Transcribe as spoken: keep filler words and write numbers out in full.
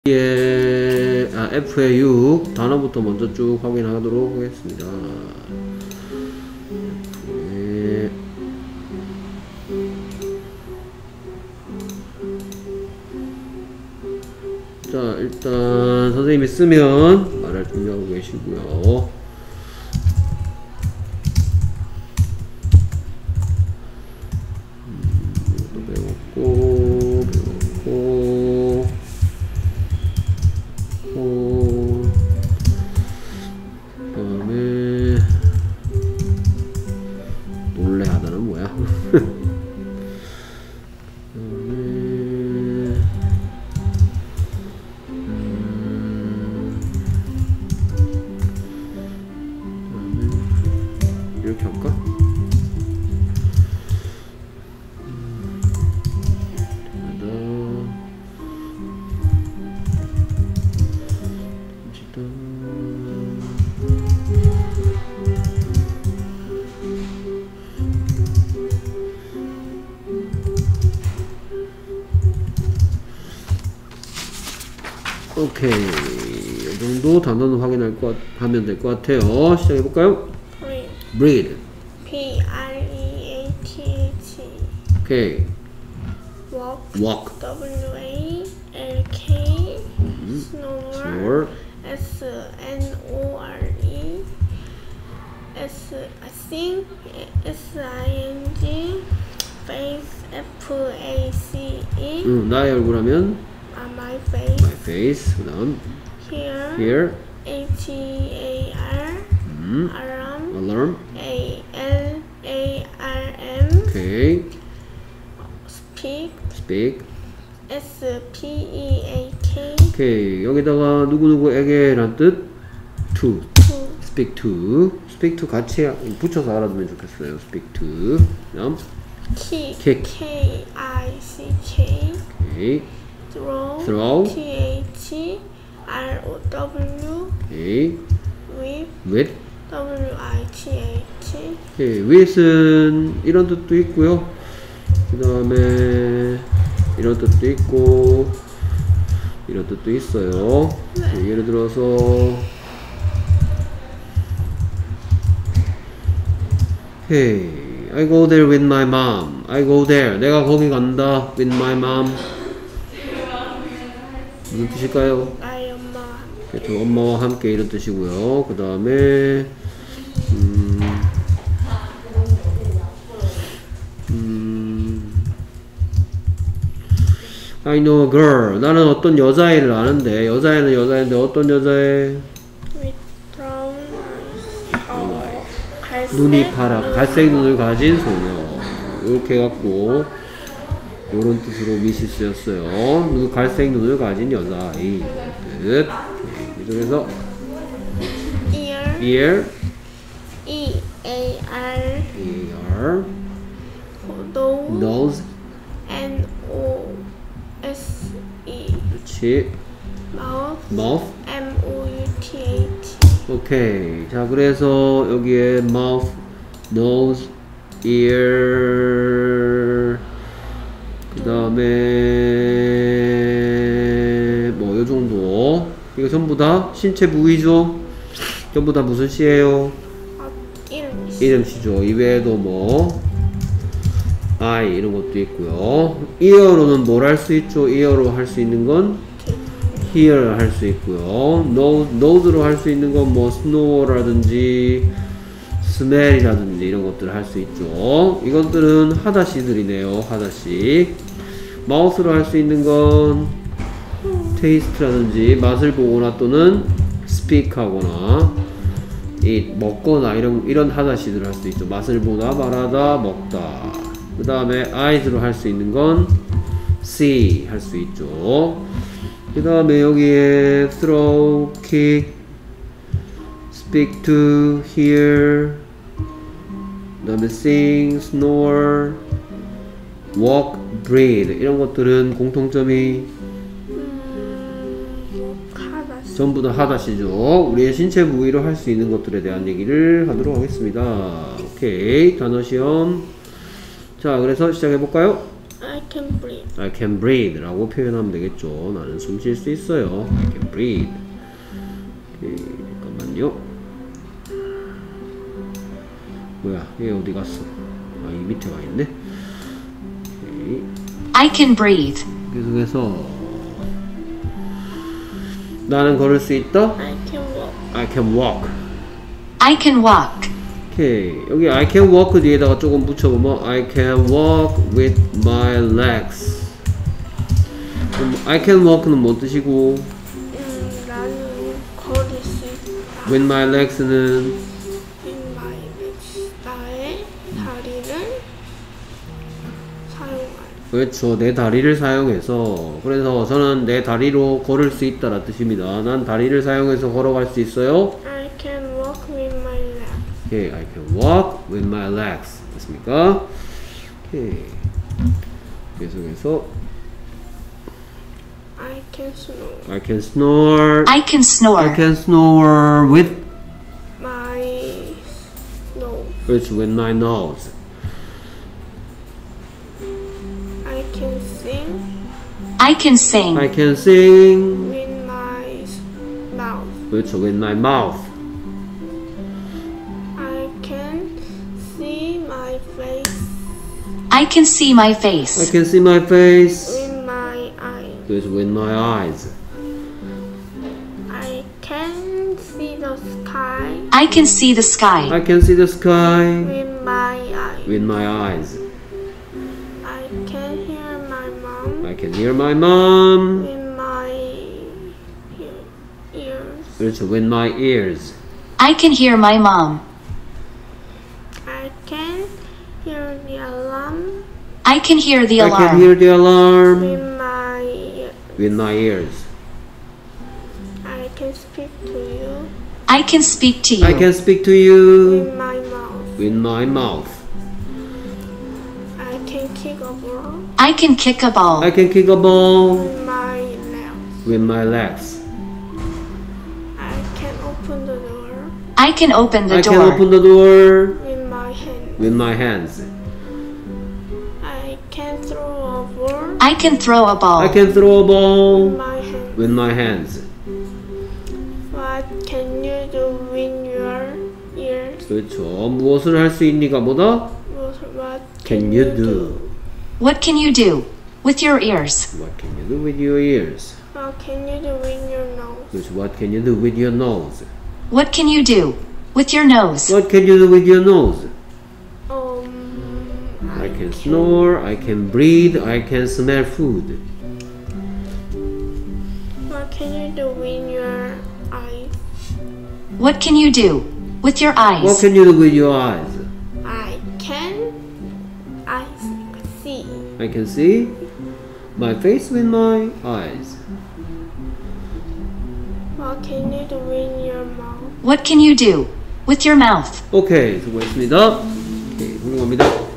예, 아, 에프의 육 단어부터 먼저 쭉 확인하도록 하겠습니다. 예. 자, 일단 선생님이 쓰면 말할 준비하고 계시고요. 음, 이것도 배웠고 배웠고 어, 그 다음에 놀래하다는 뭐야? 그 다음에 음, 그다음에 이렇게 할까? 오케이, 이 정도 단어는 확인할 것 하면 될 것 같아요. 시작해 볼까요? breathe. P R E A T H. 오케이. walk. walk. W A L K. 음. snore. snore. S N O R E. S I sing. S I N G. face. F A C E. 음, 나의 얼굴 하면 uh, my face. my face. 그다음 here. here. H A R. 음. alarm. alarm. A L A R M. 오케이. speak. speak. S P E A K. 오케이, 여기다가 누구누구에게란 뜻 to. to. speak to. speak to 같이 붙여서 알아두면 좋겠어요. speak to. 그다음 kick. kick. K I C K. 오케이. throw. throw. T H R O W. 오케이. whip. with. W I T H. 오케이, with은 이런 뜻도 있고요. 그 다음에 이런 뜻도 있고 이런 뜻도 있어요. 네. 예를 들어서 Hey, I go there with my mom. I go there. 내가 거기 간다. With my mom. 무슨 뜻일까요? 나의 엄마와 그렇죠. 엄마와 함께 이런 뜻이고요. 그 다음에 음, 음, I know a girl. 나는 어떤 여자애를 아는데 여자애는 여자애인데 어떤 여자애? with brown eyes. 어, 갈색 눈이 파라 눈. 갈색 눈을 가진 소녀. 이렇게 해갖고 요런 뜻으로 미시 쓰였어요. 눈, 갈색 눈을 가진 여자아이 뜻. 이쪽에서 ear. ear, E A R. ear, nose. nose. N O S E. 그렇지. mouth. mouth. M O U T H. 오케이. 자, 그래서 여기에 mouth, nose, ear, 그 다음에 뭐 요 정도. 이거 전부 다 신체 부위죠. 전부 다 무슨 시예요? 아, 이름. 이름시죠. 이외에도 뭐 eye 이런 것도 있고요. ear로는 뭘 할 수 있죠? ear로 할 수 있는 건 hear 할 수 있고요. nose, nose로 할 수 있는 건 뭐 snore라든지 smell이라든지 이런 것들을 할 수 있죠. 이것들은 하다시들이네요. 하다시. mouth로 할 수 있는 건 taste라든지 맛을 보거나 또는 speak 하거나 이 먹거나 이런 이런 하다시들을 할 수 있죠. 맛을 보다, 말하다, 먹다. 그 다음에 eyes로 할 수 있는 건 see 할 수 있죠. 그 다음에 여기에 throw, kick, speak to, hear, 그 다음에 sing, snore, walk, breathe 이런 것들은 공통점이 음, 하다시. 전부 다 하다시죠. 우리의 신체 부위로 할 수 있는 것들에 대한 얘기를 하도록 하겠습니다. 오케이, 단어 시험. 자, 그래서 시작해 볼까요? I can breathe. I can breathe 라고 표현하면 되겠죠. 나는 숨 쉴 수 있어요. I can breathe. 오케이, 잠깐만요. 뭐야, 얘 어디 갔어? 아, 이 밑에 와 있네. 오케이. I can breathe. 계속해서 나는 걸을 수 있다. I can walk. I can walk. I can walk. 오케이, 여기 I can walk 뒤에다가 조금 붙여보면 I can walk with my legs. 그럼 I can walk는 뭔 뜻이고 음, 나는 걸을 수 있다. with my legs는 In my legs. 나의 다리를 사용할. 그렇죠, 내 다리를 사용해서. 그래서 저는 내 다리로 걸을 수 있다라 뜻입니다. 난 다리를 사용해서 걸어갈 수 있어요. I can walk with my legs. 오케이, I can walk with my legs. 됐습니까? 오케이. 계속해서 I can snore. I can snore. I can snore. I can snore with. My nose. 그렇지, with my nose. I can sing I can sing. I can sing. with my mouth. 그렇죠, with my mouth. I can see my face I can see my I face. can see my face. with my eyes. 그렇죠, with my eyes. I can see the sky I can see the sky. I can see the sky with my eyes. with my eyes. I can hear my mom I can hear my mom. with my ear- ears. 그렇죠, with my ears. I can hear my mom. I can hear the alarm I can hear the I can alarm. hear the alarm with my ear. with my ears. I can speak to you I can speak to I you. can speak to you with my mouth. with my mouth. I can kick a ball I can kick a ball. I can kick a ball with my legs. with my legs. I can open the door I can open the I can open door. the door with my hand. with my hands. I can throw a ball I can throw a I ball. can throw a with ball my hand. with my hands. What can you do with your ears? 그렇죠. 무엇을 할 수 있니가 뭐다? What, what Can you do? What can you do with your ears? What can you do with your ears? What can you do with your nose? 그렇죠. What can you do with your nose? What can you do with your nose? What can you do with your nose? Um, I can snore, I can breathe, I can smell food. What can you do with your eyes? What can you do with your What eyes? can you do with your eyes? I can I see. I can see my face with my eyes. What can you do with your mouth? What can you do with your mouth? 오케이, 수고했습니다. 오케이, 훌륭합니다.